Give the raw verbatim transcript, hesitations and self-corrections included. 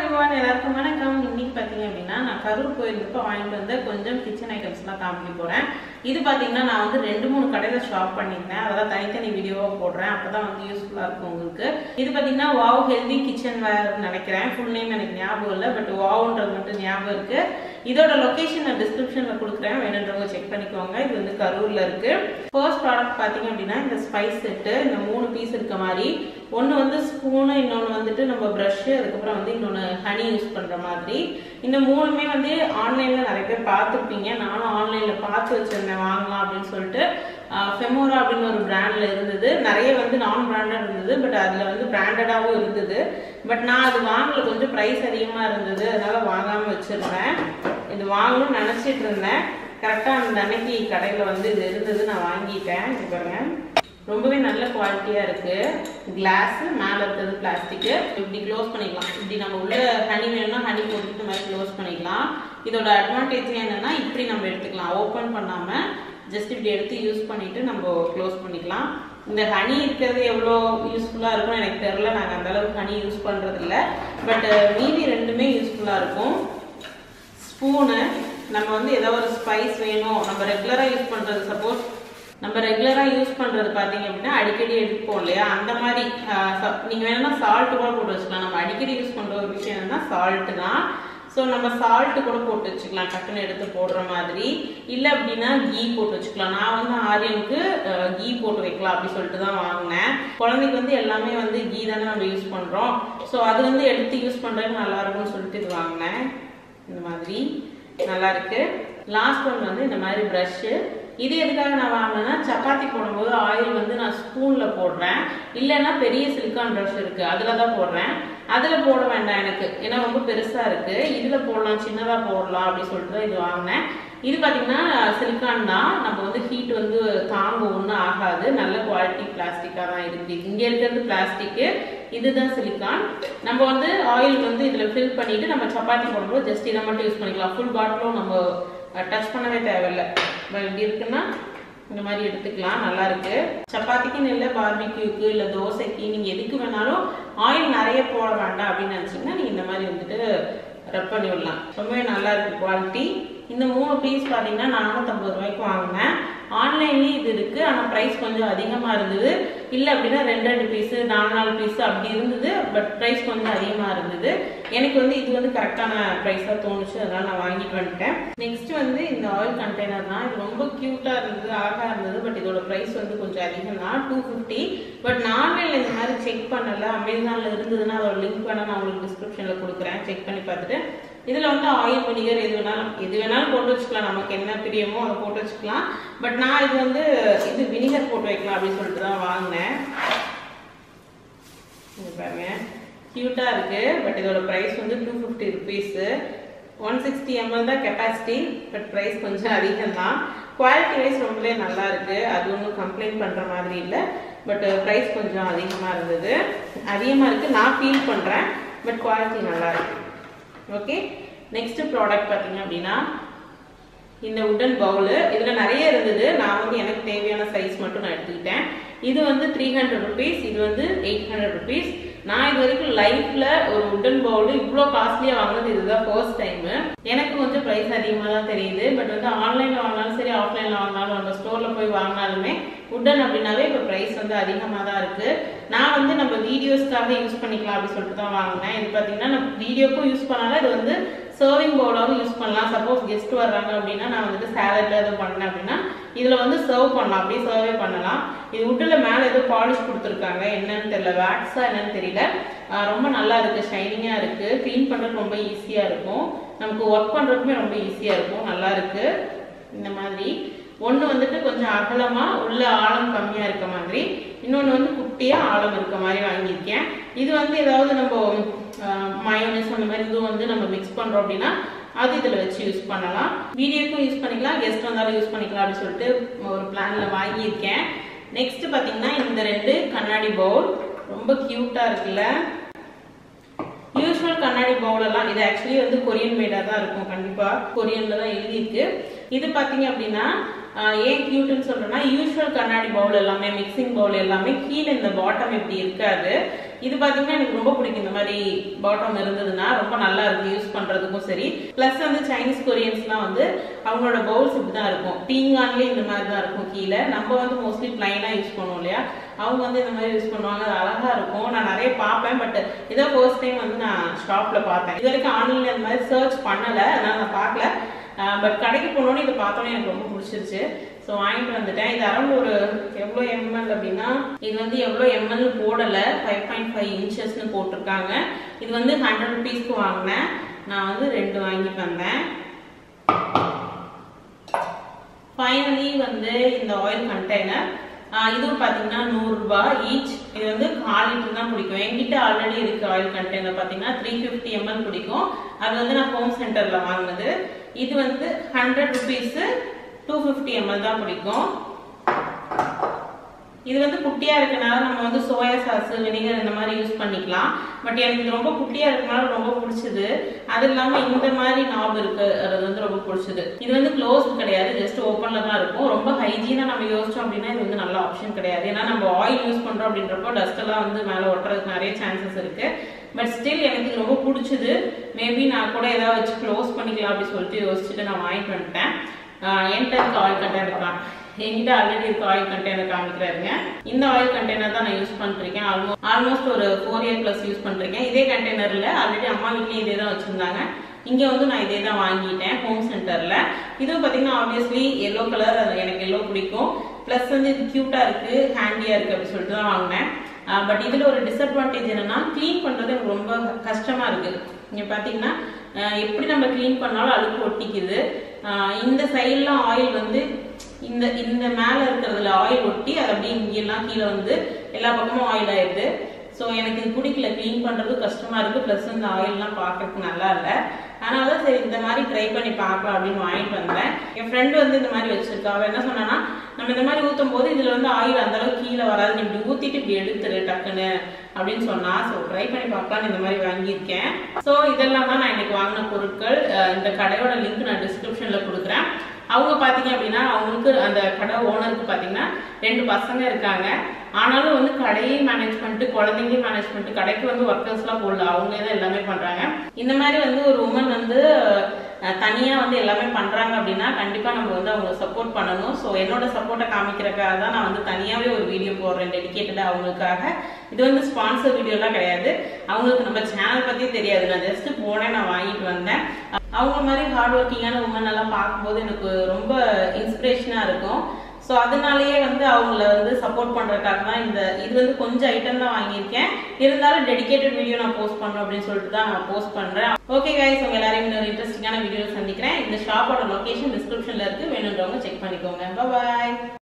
everyone, எல்லாருக்கும் வணக்கம். இன்னைக்கு பாத்தீங்க அப்படினா நான் கரூர் போயிருந்தப்ப வாங்கிட்டு வந்த கொஞ்சம் கிச்சன் ஐட்டம்ஸ்லாம் காமிக்க போறேன். இது பாத்தீங்கன்னா நான் வந்து ரெண்டு மூணு கடையில ஷாப் பண்ணிருந்தேன். அதெல்லாம் தனித்தனி வீடியோவா போடுறேன். அப்பதான் வந்து யூஸ்ஃபுல்லா இருக்கும் உங்களுக்கு. இது பாத்தீங்கன்னா வாவ் ஹெல்தி கிச்சன் வேர் நினைக்கிறேன். ஃபுல் நேம் எனக்கு ஞாபகம் இல்ல, பட் வாவ்ன்றது மட்டும் ஞாபகம் இருக்கு. இதோட லொகேஷன் நான் டிஸ்கிரிப்ஷன்ல கொடுக்குறேன், வேணுன்றவங்க செக் பண்ணிக்கோங்க. இது வந்து கரூர்ல இருக்கு. ஃபர்ஸ்ட் ப்ராடக்ட் பாத்தீங்க அப்படின்னா இந்த ஸ்பைஸ் செட்டு. இந்த மூணு பீஸ் இருக்க மாதிரி, ஒன்னு வந்து ஸ்பூனு, இன்னொன்னு வந்துட்டு நம்ம பிரஷ், அதுக்கப்புறம் வந்து இன்னொன்னு ஹனி யூஸ் பண்ற மாதிரி. இந்த மூணுமே வந்து ஆன்லைன்ல நிறைய பேர் பார்த்துருப்பீங்க. நானும் ஆன்லைன்ல பார்த்து வச்சிருந்தேன் வாங்கலாம் அப்படின்னு சொல்லிட்டு. ஃபெமோரா அப்படின்னு ஒரு பிராண்ட்ல இருந்தது. நிறைய வந்து நான் பிராண்டட் இருந்தது, பட் அதுல வந்து பிராண்டடாவும் இருந்தது. பட் நான் அது வாங்கல, கொஞ்சம் பிரைஸ் அதிகமா இருந்தது, அதனால வாங்காம வச்சிருந்தேன். இது வாங்கணும்னு நினைச்சிட்டு இருந்தேன். கரெக்டா அந்த அன்னைக்கு கடையில வந்து இது இருந்தது, நான் வாங்கிட்டேன். இது பாருங்க, ரொம்பவே நல்ல குவாலிட்டியா இருக்கு. கிளாஸ் மேல இருக்கிறது பிளாஸ்டிக். இப்படி க்ளோஸ் பண்ணிக்கலாம். இப்படி நம்ம உள்ள ஹனி வேணும்னா ஹனி போட்டு மாதிரி க்ளோஸ் பண்ணிக்கலாம். இதோட அட்வான்டேஜ் என்னன்னா இப்படி நம்ம எடுத்துக்கலாம், ஓப்பன் பண்ணாம ஜஸ்ட் இப்படி எடுத்து யூஸ் பண்ணிட்டு நம்ம க்ளோஸ் பண்ணிக்கலாம். இந்த ஹனி இருக்கிறது எவ்வளோ யூஸ்ஃபுல்லா இருக்கும் எனக்கு தெரியல, நாங்கள் அந்த அளவுக்கு ஹனி யூஸ் பண்றது இல்லை. பட் மீதி ரெண்டுமே யூஸ்ஃபுல்லா இருக்கும். ஸ்பூனு, நம்ம வந்து ஏதோ ஒரு ஸ்பைஸ் வேணும், நம்ம ரெகுலரா யூஸ் பண்றது, சப்போஸ் நம்ம ரெகுலரா யூஸ் பண்றது பாத்தீங்க அப்படின்னா அடிக்கடி எடுப்போம் இல்லையா, அந்த மாதிரி நீங்க வேணும்னா சால்ட் கூட போட்டு வச்சுக்கலாம். நம்ம அடிக்கடி யூஸ் பண்ற ஒரு விஷயம் என்னன்னா சால்ட் தான். ஸோ நம்ம சால்ட் கூட போட்டு வச்சுக்கலாம், டக்குன்னு எடுத்து போடுற மாதிரி. இல்லை அப்படின்னா கீ போட்டு வச்சுக்கலாம். நான் வந்து ஆரியனுக்கு கீ போட்டு வைக்கலாம் அப்படி சொல்லிட்டு தான் வாங்கினேன். குழந்தைக்கு வந்து எல்லாமே வந்து கீ தானே நம்ம யூஸ் பண்றோம். ஸோ அது வந்து எடுத்து யூஸ் பண்றதுக்கு நல்லா இருக்கும்னு சொல்லிட்டு இது வாங்கினேன். இந்த மாதிரி நல்லா இருக்கு. லாஸ்ட் ஒன் வந்து இந்த மாதிரி ப்ரஷ்ஷு. இது எதுக்காக நான் வாங்கினேன்னா, சப்பாத்தி போடும்போது ஆயில் வந்து நான் ஸ்பூன்ல போடுறேன், இல்லைன்னா பெரிய சிலிக்கான் ப்ரஷ் இருக்கு அதுல தான் போடுறேன். அதுல போட வேண்டாம் எனக்கு, ஏன்னா ரொம்ப பெருசா இருக்கு. இதுல போடலாம், சின்னதா போடலாம் அப்படின்னு சொல்லிட்டு தான் இது வாங்கினேன். இது பாத்தீங்கன்னா சிலிக்கான் தான், நம்ம வந்து ஹீட் வந்து தாங்க ஒன்றும் ஆகாது. நல்ல குவாலிட்டி பிளாஸ்டிக்கா தான் இருக்கு. இங்க இருக்கிறது பிளாஸ்டிக், இதுதான் சிலிக்கான். நம்ம வந்து ஆயில் வந்து இதுல ஃபில் பண்ணிட்டு நம்ம சப்பாத்தி போடும்போது ஜஸ்ட் இதை மட்டும் யூஸ் பண்ணிக்கலாம். ஃபுல் பாட்டிலும் நம்ம டச் பண்ணவே தேவையில்லை. இப்படி இருக்குன்னா இந்த மாதிரி எடுத்துக்கலாம், நல்லா இருக்கு. சப்பாத்திக்குன்னு இல்லை, பார்பிக்யூக்கு இல்லை தோசைக்கு, நீங்க எதுக்கு வேணாலும் ஆயில் நிறைய போட வேண்டாம் அப்படின்னு நினைச்சீங்கன்னா நீங்க இந்த மாதிரி வந்துட்டு ரப் பண்ணி விடலாம். ரொம்பவே நல்லா இருக்கு குவாலிட்டி. இந்த மூணு பீஸ் பாத்தீங்கன்னா நானூத்தி ஐம்பது ரூபாய்க்கு வாங்கினேன். ஆன்லைன்லயும் இது இருக்கு, ஆனா பிரைஸ் கொஞ்சம் அதிகமா இருந்தது. இல்ல அப்படின்னா ரெண்டு ரெண்டு பீஸ் நாலு நாலு பீஸ் அப்படி இருந்தது, பட் பிரைஸ் கொஞ்சம் அதிகமா இருந்தது. எனக்கு வந்து இது வந்து கரெக்டான பிரைஸா தோணுச்சு, அதனால நான் வாங்கிட்டு வந்துட்டேன். நெக்ஸ்ட் வந்து இந்த ஆயில் கண்டெய்னர் தான். இது ரொம்ப கியூட்டா இருந்தது, அழகா இருந்தது. பட் இதோட பிரைஸ் வந்து கொஞ்சம் அதிகம் தான், டூ பிப்டி. பட் நான் ஆன்லைன்ல இந்த மாதிரி செக் பண்ணல. அமேசான்ல இருந்ததுன்னா அதோட லிங்க் வேணா நான் உங்களுக்கு டிஸ்கிரிப்ஷன்ல கொடுக்குறேன், செக் பண்ணி பார்த்துட்டு. இதுல வந்து ஆயில் வினிகர் எது வேணாலும் எது வேணாலும் போட்டு வச்சுக்கலாம், நமக்கு என்ன பிரியமோ அதை போட்டு வச்சுக்கலாம். பட் நான் இது வந்து இது வினிகர் போட்டு வைக்கலாம் அப்படின்னு சொல்லிட்டு தான் வாங்கினேன். பாருங்க, கியூட்டா இருக்கு. பட் இதோட பிரைஸ் வந்து two fifty rupees. One sixty ml தான் கெப்பாசிட்டி, பட் பிரைஸ் கொஞ்சம் அதிகம் தான். குவாலிட்டி வைஸ் ரொம்பவே நல்லா இருக்கு, அது ஒன்றும் கம்ப்ளைண்ட் பண்ற மாதிரி இல்லை. பட் பிரைஸ் கொஞ்சம் அதிகமா இருந்தது, அதிகமா இருக்கு நான் ஃபீல் பண்றேன். பட் குவாலிட்டி நல்லா இருக்கு. ஓகே, நெக்ஸ்ட் ப்ராடக்ட் பார்த்தீங்க அப்படின்னா இந்த உடன் பவுலு. இதுல நிறைய இருந்தது, நான் வந்து எனக்கு தேவையான சைஸ் மட்டும் நான் எடுத்துக்கிட்டேன். இது வந்து த்ரீ ஹண்ட்ரட் ருபீஸ், இது வந்து எயிட் ஹண்ட்ரட் ருபீஸ். நான் இது வரைக்கும் லைஃப்ல ஒரு உடன் பவுல் இவ்வளோ காஸ்ட்லியா வாங்கினது இதுதான் ஃபர்ஸ்ட் டைம். எனக்கு கொஞ்சம் பிரைஸ் அதிகமாக தான் தெரியுது. பட் வந்து ஆன்லைன்ல வாங்கினாலும் சரி, ஆஃப்லைன்ல வாங்கினாலும், நம்ம ஸ்டோர்ல போய் வாங்கினாலுமே உடன் அப்படின்னாவே இப்போ பிரைஸ் வந்து அதிகமாக தான் இருக்கு. நான் வந்து நம்ம வீடியோஸ்க்காக யூஸ் பண்ணிக்கலாம் அப்படின்னு சொல்லிட்டு தான் வாங்கினேன். இது பார்த்தீங்கன்னா நம்ம வீடியோக்கும் யூஸ் பண்ணாலும் இது வந்து சர்விங் பவுலாகவும் யூஸ் பண்ணலாம். சப்போஸ் கெஸ்ட் வர்றாங்க அப்படின்னா, நான் வந்துட்டு சாலட்ல எதுவும் பண்ணேன் அப்படின்னா இதுல வந்து சர்வ் பண்ணலாம், அப்படியே சர்வே பண்ணலாம். இது உட்டுல மேல ஏதோ பாலிஷ் கொடுத்துருக்காங்க, என்னன்னு தெரியல, வேக்ஸா என்னன்னு தெரியல. ரொம்ப நல்லா இருக்கு, ஷைனிங்கா இருக்கு. கிளீன் பண்றது ரொம்ப ஈஸியா இருக்கும், நமக்கு ஒர்க் பண்றதுக்குமே ரொம்ப ஈஸியா இருக்கும். நல்லா இருக்கு. இந்த மாதிரி ஒண்ணு வந்துட்டு கொஞ்சம் அகலமா உள்ள ஆழம் கம்மியா இருக்க மாதிரி, இன்னொன்னு வந்து குட்டியா ஆழம் இருக்க மாதிரி வாங்கியிருக்கேன். இது வந்து ஏதாவது நம்ம மயோனைஸ் அந்த மாதிரி இதுவும் வந்து நம்ம மிக்ஸ் பண்றோம் அப்படின்னா அது இதுல வச்சு யூஸ் பண்ணலாம். வீடியோக்கும் யூஸ் பண்ணிக்கலாம், கெஸ்ட் வந்தாலும் யூஸ் பண்ணிக்கலாம் அப்படின்னு சொல்லிட்டு ஒரு பிளான்ல வாங்கியிருக்கேன். நெக்ஸ்ட் பாத்தீங்கன்னா இந்த ரெண்டு கண்ணாடி பவுல் ரொம்ப கியூட்டா இருக்குல்ல. யூஸ்வல் கண்ணாடி பவுல் எல்லாம் இது ஆக்சுவலி வந்து கொரியன் மேடா தான் இருக்கும், கண்டிப்பா கொரியன்ல தான் எழுதியிருக்கு. இது பாத்தீங்க அப்படின்னா ஏன் கியூட்னு சொல்றேன்னா, யூஸ்வல் கண்ணாடி பவுல் எல்லாமே, மிக்சிங் பவுல் எல்லாமே கீழே இந்த பாட்டம் இப்படி இருக்காது. இது பாத்தீங்கன்னா எனக்கு ரொம்ப பிடிக்கும். இந்த மாதிரி பாட்டம் இருந்ததுன்னா ரொம்ப நல்லா இருக்கு யூஸ் பண்றதுக்கும் சரி. பிளஸ் வந்து சைனீஸ் கொரியன்ஸ்லாம் வந்து அவங்களோட பவுல்ஸ் இப்படிதான் இருக்கும், பீங்கான்லயே இந்த மாதிரி தான் இருக்கும் கீழே. நம்ம வந்து மோஸ்ட்லி பிளைனா யூஸ் பண்ணுவோம் இல்லையா, அவங்க வந்து இந்த மாதிரி யூஸ் பண்ணுவாங்க. அது அழகா இருக்கும். நான் நிறைய பார்ப்பேன், பட் இதை ஃபர்ஸ்ட் டைம் வந்து நான் ஷாப்ல பார்த்தேன். இது வரைக்கும் ஆன்லைன்ல இந்த மாதிரி சர்ச் பண்ணல, அதனால நான் பார்க்கல. பட் கடைக்கு போனோன்னு இதை பார்த்தோன்னே எனக்கு ரொம்ப பிடிச்சிருச்சு. ஸோ வாங்கிட்டு வந்துட்டேன். இது அரௌண்ட் ஒரு எவ்வளோ எம்எல் அப்படின்னா, இது வந்து எவ்வளோ எம்எல் போடலை, ஃபைவ் பாயிண்ட் ஃபைவ் இன்ச்சஸ்ன்னு போட்டிருக்காங்க. இது வந்து ஹண்ட்ரட் ருபீஸ்க்கு வாங்கினேன். நான் வந்து ரெண்டு வாங்கிட்டு வந்தேன். ஃபைனலி வந்து இந்த ஆயில் கண்டெய்னர், இதுவும் பார்த்தீங்கன்னா நூறு ரூபாய் ஈச். இது வந்து கால் லிட்டர் தான் பிடிக்கும். என்கிட்ட ஆல்ரெடி இருக்கு ஆயில் கண்டெய்னர் பார்த்தீங்கன்னா த்ரீ ஃபிஃப்டி எம்எல் பிடிக்கும். அது வந்து நான் ஹோம் சென்டர்ல வாங்கினது. இது வந்து hundred rupees two fifty ml தான் பிடிக்கும். இது வந்து குட்டியா இருக்கனால நம்ம வந்து சோயா சாஸ், வினிகர் இந்த மாதிரி யூஸ் பண்ணிக்கலாம். பட் எனக்கு இது ரொம்ப குட்டியா இருக்கனால ரொம்ப பிடிச்சது. அது இல்லாம இந்த மாதிரி நாப் இருக்கு, அது வந்து ரொம்ப பிடிச்சது. இது வந்து க்ளோஸ் கிடையாது, ஜஸ்ட் ஓப்பன்ல தான் இருக்கும். ரொம்ப ஹைஜீனா நம்ம யோசிச்சோம் அப்படின்னா இது வந்து நல்ல ஆப்ஷன் கிடையாது. ஏன்னா நம்ம ஆயில் யூஸ் பண்றோம் அப்படின்றப்போ டஸ்ட் எல்லாம் வந்து மேல ஒட்டுறதுக்கு நிறைய சான்சஸ் இருக்கு. பட் ஸ்டில் எனக்கு இது ரொம்ப பிடிச்சது. மேபி நான் கூட ஏதாவது வச்சு க்ளோஸ் பண்ணிக்கலாம் அப்படின்னு சொல்லிட்டு யோசிச்சுட்டு நான் வாங்கிட்டு வந்துட்டேன். என்கிட்ட இருக்க ஆயில் கண்டெய்னர் தான், என்கிட்ட ஆல்ரெடி இருக்க ஆயில் கண்டெய்னர் காமிக்கிறாருங்க. இந்த ஆயில் கண்டெய்னர் தான் நான் யூஸ் பண்ணிருக்கேன். ஆல்மோஸ்ட் ஆல்மோஸ்ட் ஒரு ஃபோர் இயர் பிளஸ் யூஸ் பண்ணிருக்கேன். இதே கண்டெய்னர்ல ஆல்ரெடி அம்மா வீட்லயும் இதே தான் வச்சிருந்தாங்க. இங்க வந்து நான் இதே தான் வாங்கிட்டேன் ஹோம் சென்டர்ல. இதுவும் பாத்தீங்கன்னா ஆப்வியஸ்லி எல்லோ கலர், எனக்கு எல்லோ பிடிக்கும். பிளஸ் வந்து இது கியூட்டா இருக்கு, ஹேண்டியா இருக்கு அப்படின்னு சொல்லிட்டு தான் வாங்கினேன். பட் இதுல ஒரு டிஸ்அட்வான்டேஜ் என்னன்னா, கிளீன் பண்றது எனக்கு ரொம்ப கஷ்டமா இருக்கு. இங்க பாத்தீங்கன்னா எப்படி நம்ம கிளீன் பண்ணாலும் அழுக்கு ஒட்டிக்குது. இந்த சைட்லாம் ஆயில் வந்து இந்த இந்த மேல இருக்கிறதுல ஆயில் ஒட்டி அது அப்படியே இங்கெல்லாம் கீழே வந்து எல்லா பக்கமும் ஆயில் ஆயிடுது. ஸோ எனக்கு இது பிடிக்கல, கிளீன் பண்றது கஷ்டமா இருக்கு. பிளஸ் இந்த ஆயில்லாம் பார்க்கறதுக்கு நல்லா இல்லை. அதனாலதான் சரி இந்த மாதிரி ட்ரை பண்ணி பார்க்கலாம் அப்படின்னு வாங்கிட்டு வந்தேன். என் ஃப்ரெண்டு வந்து இந்த மாதிரி வச்சிருக்கா. அவ என்ன சொன்னா, நம்ம இந்த மாதிரி ஊத்தும் போது இதுல வந்து ஆயில் அந்த அளவுக்கு கீழே வராது, நீ இப்படி ஊத்திட்டு இப்படி எடுத்துரு டக்குன்னு அப்படின்னு சொன்னா. ஸோ ட்ரை பண்ணி பார்க்கலான்னு இந்த மாதிரி வாங்கியிருக்கேன். ஸோ இதெல்லாம் தான் நான் இன்னைக்கு வாங்கின பொருட்கள். இந்த கடையோட லிங்க் நான் டிஸ்கிரிப்ஷன்ல கொடுக்குறேன். அவங்க பாத்தீங்க அப்படின்னா, அவங்களுக்கு அந்த கடை ஓனருக்கு பாத்தீங்கன்னா ரெண்டு பசங்க இருக்காங்க. ஆனாலும் வந்து கடையை மேனேஜ் பண்ணிட்டு குழந்தைங்களையும் மேனேஜ் பண்ணிட்டு கடைக்கு வந்து ஒர்க்கர்ஸ் எல்லாம் போடல, அவங்க தான் எல்லாமே பண்றாங்க. இந்த மாதிரி வந்து ஒரு உமன் வந்து தனியா வந்து எல்லாமே பண்றாங்க அப்படின்னா கண்டிப்பா நம்ம வந்து அவங்களுக்கு சப்போர்ட் பண்ணணும். ஸோ என்னோட சப்போர்ட்டை காமிக்கிறதுக்காக தான் நான் வந்து தனியாவே ஒரு வீடியோ போடுறேன் டெடிகேட்டடா அவங்களுக்காக. இது வந்து ஸ்பான்சர் வீடியோ எல்லாம் கிடையாது. அவங்களுக்கு நம்ம சேனல் பத்தி தெரியாது, நான் ஜஸ்ட் போனேன், நான் வாங்கிட்டு வந்தேன். அவங்க மாதிரி ஹார்ட் ஒர்க்கிங்கான உமன் எல்லாம் பார்க்கும்போது எனக்கு ரொம்ப இன்ஸ்பிரேஷனா இருக்கும். ஸோ அதனாலேயே வந்து அவங்கள வந்து சப்போர்ட் பண்றதுக்காக தான் இந்த இது வந்து கொஞ்சம் ஐட்டம் தான் வாங்கியிருக்கேன். இருந்தாலும் டெடிகேட்டட் வீடியோ நான் போஸ்ட் பண்றேன் அப்படின்னு சொல்லிட்டு தான் நான் போஸ்ட் பண்றேன். ஓகே கைஸ், உங்க எல்லாரையும் இன்னொரு இன்ட்ரெஸ்டிங்கான வீடியோ சந்திக்கிறேன். இந்த ஷாப்போட லொகேஷன் டிஸ்கிரிப்ஷன்ல இருக்கு, வேணுன்றவங்க செக் பண்ணிக்கோங்க. பாய்.